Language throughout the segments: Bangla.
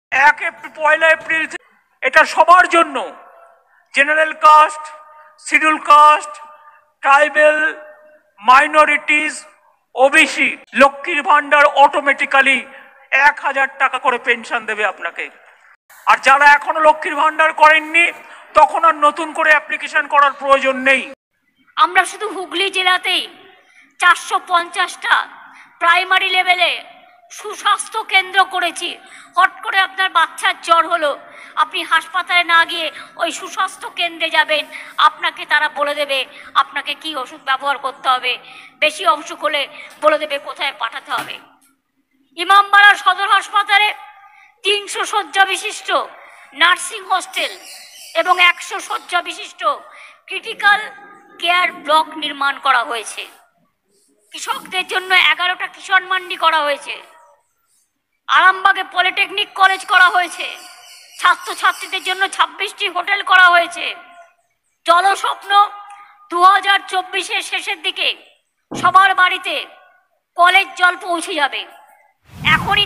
পয়লা এপ্রিল এটা সবার জন্য, general caste, schedule caste, tribal, minorities, OBC লক্ষ্মীর ভান্ডার অটোমেটিক্যালি 1000 টাকা করে পেনশন দেবে আপনাকে। আর যারা এখনো লক্ষ্মীর ভান্ডার করেননি তখন আর নতুন করে অ্যাপ্লিকেশন করার প্রয়োজন নেই। আমরা শুধু হুগলি জেলাতেই 450টা প্রাইমারি লেভেলে সুস্বাস্থ্য কেন্দ্র করেছি। হট করে আপনার বাচ্চার জ্বর হলো, আপনি হাসপাতালে না গিয়ে ওই সুস্বাস্থ্য কেন্দ্রে যাবেন, আপনাকে তারা বলে দেবে আপনাকে কি ওষুধ ব্যবহার করতে হবে, বেশি অসুখ হলে বলে দেবে কোথায় পাঠাতে হবে। ইমামবাড়া সদর হাসপাতালে 300 শয্যা বিশিষ্ট নার্সিং হোস্টেল এবং 100 শয্যা বিশিষ্ট ক্রিটিক্যাল কেয়ার ব্লক নির্মাণ করা হয়েছে। কৃষকদের জন্য 11টা কিষাণ মান্ডি করা হয়েছে। আরামবাগে পলিটেকনিক কলেজ করা হয়েছে। ছাত্রছাত্রীদের জন্য 26টি হোটেল করা হয়েছে। জলস্বপ্ন 2024-এর শেষের দিকে সবার বাড়িতে কলের জল পৌঁছে যাবে। এখনই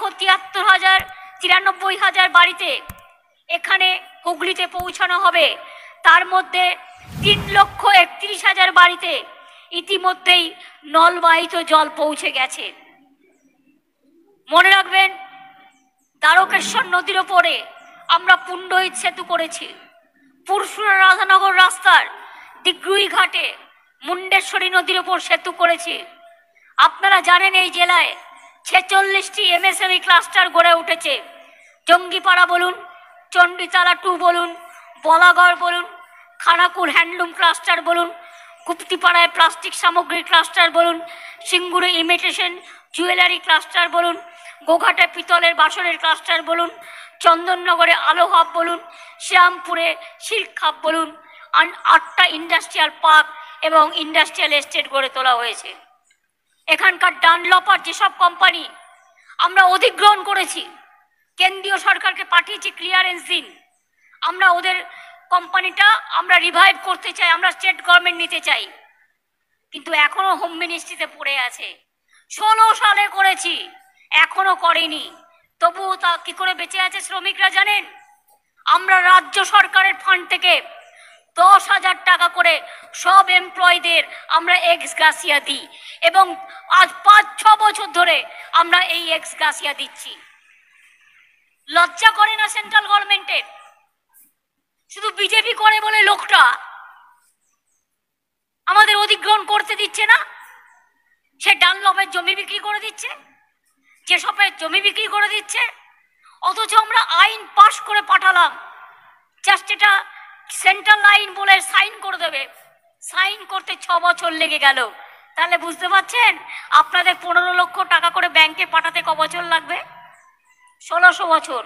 9,73,093 বাড়িতে এখানে হুগলিতে পৌঁছানো হবে। তার মধ্যে 3,31,000 বাড়িতে ইতিমধ্যেই নলবাহিত জল পৌঁছে গেছে। মনে রাখবেন, দ্বারকেশ্বর নদীর ওপরে আমরা পুণ্ডহিত সেতু করেছি। পুরসুরা রাধানগর রাস্তার দিগ্রুই ঘাটে মুন্ডেশ্বরী নদীর ওপর সেতু করেছি। আপনারা জানেন এই জেলায় 46টি MSME ক্লাস্টার গড়ে উঠেছে। জঙ্গিপাড়া বলুন, চণ্ডীতলা 2 বলুন, বলাগড় বলুন, খানাকুল হ্যান্ডলুম ক্লাস্টার বলুন, গুপ্তিপাড়ায় প্লাস্টিক সামগ্রী ক্লাস্টার বলুন, সিঙ্গুরে ইমিটেশন জুয়েলারি ক্লাস্টার বলুন, গোঘাটে পিতলের বাসনের ক্লাস্টার বলুন, চন্দননগরে আলো হাব বলুন, শ্যামপুরে সিল্ক হাব বলুন, 8টা ইন্ডাস্ট্রিয়াল পার্ক এবং ইন্ডাস্ট্রিয়াল এস্টেট গড়ে তোলা হয়েছে। এখানকার ডানলপার যেসব কোম্পানি আমরা অধিগ্রহণ করেছি, কেন্দ্রীয় সরকারকে পাঠিয়েছি ক্লিয়ারেন্স দিন, আমরা ওদের কোম্পানিটা আমরা রিভাইভ করতে চাই, আমরা স্টেট গভর্নমেন্ট নিতে চাই, কিন্তু এখনো হোম মিনিস্ট্রিতে পড়ে আছে। 16 সালে করেছি, এখনো করেনি। তবুও তা কি করে বেঁচে আছে শ্রমিকরা জানেন? আমরা রাজ্য সরকারের ফান্ড থেকে 10,000 টাকা করে সব এমপ্লয়ীদের আমরা এক্স গ্রাসিয়া দিই এবং আজ 5-6 বছর ধরে আমরা এই এক্স গ্রাসিয়া দিচ্ছি। লজ্জা করে না সেন্ট্রাল গভর্নমেন্টের? শুধু বিজেপি করে বলে লোকটা আমাদের অধিগ্রহণ করতে দিচ্ছে না। সে ডানলপের জমি বিক্রি করে দিচ্ছে, যেসবের জমি বিক্রি করে দিচ্ছে, অথচ আমরা আইন পাশ করে পাঠালাম, জাস্ট এটা সেন্ট্রাল আইন বলে সাইন করে দেবে। সাইন করতে 6 বছর লেগে গেল। তাহলে বুঝতে পারছেন আপনাদের 15 লক্ষ টাকা করে ব্যাংকে পাঠাতে ক বছর লাগবে? 1600 বছর।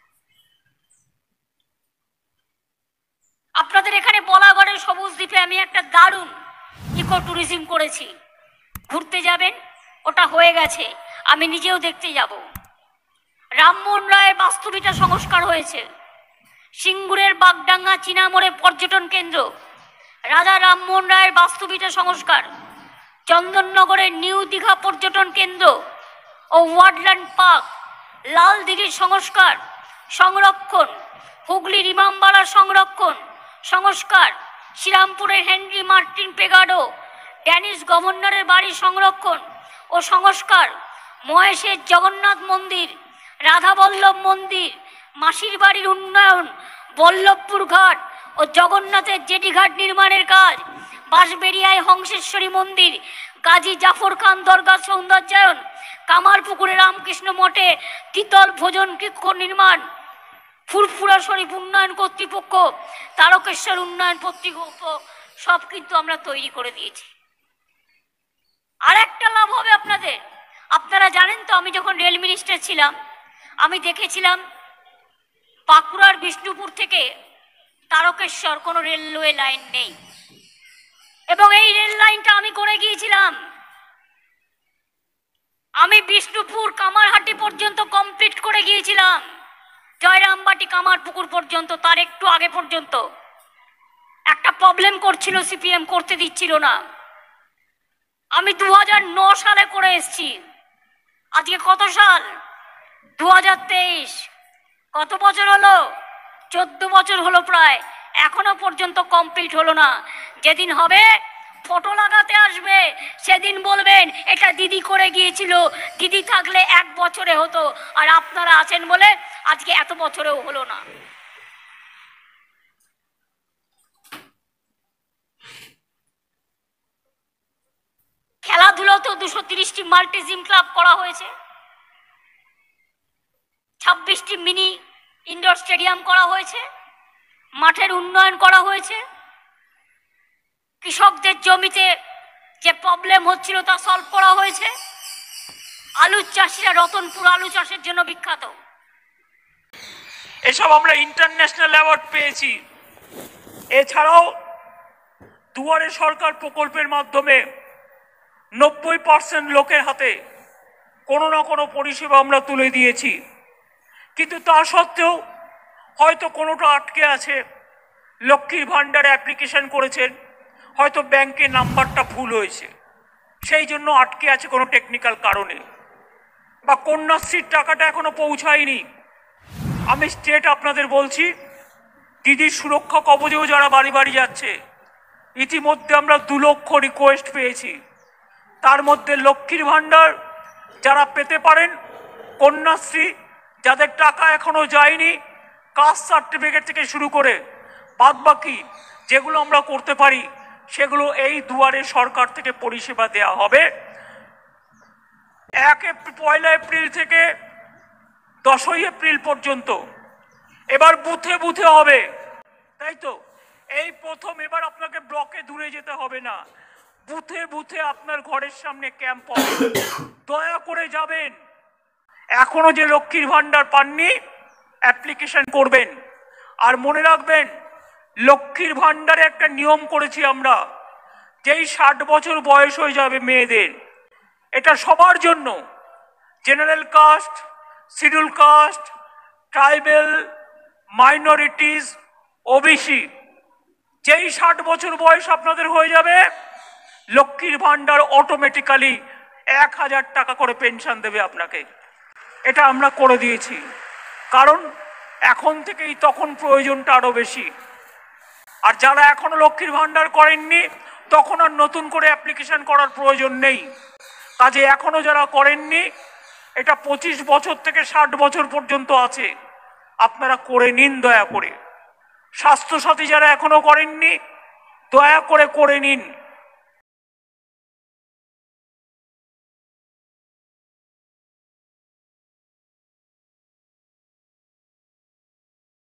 আপনাদের এখানে বলাগড়ের সবুজ দ্বীপে আমি একটা দারুণ ইকো ট্যুরিজম করেছি, ঘুরতে যাবেন, ওটা হয়ে গেছে, আমি নিজেও দেখতে যাব। রামমোহন রায়ের বাস্তুভিটা সংস্কার হয়েছে। সিঙ্গুরের বাগডাঙ্গা চীনামোড়ে পর্যটন কেন্দ্র, রাজা রামমোহন রায়ের বাস্তুভিটা সংস্কার। চন্দননগরের নিউ দীঘা পর্যটন কেন্দ্র ও ওয়ার্ডল্যান্ড পার্ক, লাল দিঘির সংস্কার সংরক্ষণ, হুগলির ইমামবাড়ার সংরক্ষণ সংস্কার, শ্রীরামপুরের হেনরি মার্টিন পেগাডো ড্যানিশ গভর্নরের বাড়ি সংরক্ষণ ও সংস্কার, মহেশের জগন্নাথ মন্দির, রাধাবল্লভ মন্দির, মাসির বাড়ির উন্নয়ন, বল্লভপুর ঘাট ও জগন্নাথের জেটিঘাট নির্মাণের কাজ, বাঁশবেড়িয়ায় হংসেশ্বরী মন্দির, গাজী জাফর খান দরগা সৌন্দর্যায়ন, কামারপুকুরে রামকৃষ্ণ মঠে দ্বিতল ভোজন কক্ষ নির্মাণ, ফুরফুরা শরীফ উন্নয়ন কর্তৃপক্ষ, তারকেশ্বর উন্নয়ন কর্তৃপক্ষ সব কিন্তু আমরা তৈরি করে দিয়েছি। আর একটা লাভ হবে আপনাদের। আপনারা জানেন তো, আমি যখন রেল মিনিস্টার ছিলাম আমি দেখেছিলাম বাঁকুড়ার বিষ্ণুপুর থেকে তারকেশ্বর কোনো রেলওয়ে লাইন নেই, এবং এই রেল লাইনটা আমি করে গিয়েছিলাম। আমি বিষ্ণুপুর কামারহাটি পর্যন্ত কমপ্লিট করে গিয়েছিলাম, জয়রামবাটি কামারপুকুর পর্যন্ত, তার একটু আগে পর্যন্ত। একটা প্রবলেম করছিল, সিপিএম করতে দিচ্ছিল না। আমি 2009 সালে করে এসেছি। আজকে কত সাল? 2023। কত বছর হলো? 14 বছর হলো প্রায়, এখনো পর্যন্ত কমপ্লিট হলো না। যেদিন হবে ফটো লাগাতে আসবে, সেদিন বলবেন এটা দিদি করে গিয়েছিল, দিদি থাকলে 1 বছরে হতো, আর আপনারা আছেন বলে আজকে এত বছরেও হলো না। খেলাধুলাতেও 230টি মাল্টি জিম ক্লাব করা হয়েছে, 26টি মিনি ইনডোর স্টেডিয়াম করা হয়েছে, মাঠের উন্নয়ন করা হয়েছে, কৃষকদের জমিতে যে প্রবলেম হচ্ছিল তা সলভ করা হয়েছে। আলু চাষিরা রতনপুর আলু চাষের জন্য বিখ্যাত। এসব আমরা ইন্টারন্যাশনাল অ্যাওয়ার্ড পেয়েছি। এছাড়াও দুয়ারে সরকার প্রকল্পের মাধ্যমে 90% লোকের হাতে কোনো না কোনো পরিষেবা আমরা তুলে দিয়েছি। কিন্তু তা সত্ত্বেও হয়তো কোনোটা আটকে আছে। লক্ষ্মীর ভাণ্ডারে অ্যাপ্লিকেশন করেছেন, হয়তো ব্যাংকের নাম্বারটা ভুল হয়েছে, সেই জন্য আটকে আছে কোনো টেকনিক্যাল কারণে, বা কন্যাশ্রীর টাকাটা এখনো পৌঁছায়নি। আমি স্টেট আপনাদের বলছি, দিদির সুরক্ষা কবচেও যারা বাড়ি বাড়ি যাচ্ছে, ইতিমধ্যে আমরা 2 লক্ষ রিকোয়েস্ট পেয়েছি। তার মধ্যে লক্ষ্মীর ভাণ্ডার যারা পেতে পারেন, কন্যাশ্রী যাদের টাকা এখনো যায়নি, কাস্ট সার্টিফিকেট থেকে শুরু করে বাদবাকি যেগুলো আমরা করতে পারি সেগুলো এই দুয়ারে সরকার থেকে পরিষেবা দেওয়া হবে। 1 এপ্রিল থেকে 10 এপ্রিল পর্যন্ত। এবার বুথে বুথে হবে, তাই তো? এই প্রথম এবার আপনাকে ব্লকে দূরে যেতে হবে না, বুথে বুথে আপনার ঘরের সামনে ক্যাম্প হবে। দয়া করে যাবেন। এখনো যে লক্ষ্মীর ভাণ্ডার পাননি, অ্যাপ্লিকেশন করবেন। আর মনে রাখবেন, লক্ষ্মীর ভাণ্ডারে একটা নিয়ম করেছি আমরা, যেই 60 বছর বয়স হয়ে যাবে মেয়েদের, এটা সবার জন্য, general caste, schedule caste, tribal, minorities, OBC, যেই 60 বছর বয়স আপনাদের হয়ে যাবে, লক্ষ্মীর ভাণ্ডার অটোমেটিক্যালি 1000 টাকা করে পেনশন দেবে আপনাকে। এটা আমরা করে দিয়েছি, কারণ এখন থেকেই তখন প্রয়োজনটা আরো বেশি। আর যারা এখনো লক্ষ্মীর ভাণ্ডার করেননি, তখন আর নতুন করে অ্যাপ্লিকেশন করার প্রয়োজন নেই। কাজে এখনো যারা করেননি, এটা 25 বছর থেকে 60 বছর পর্যন্ত আছে, আপনারা করে নিন দয়া করে। স্বাস্থ্য সাথী যারা এখনো করেননি, দয়া করে করে নিন।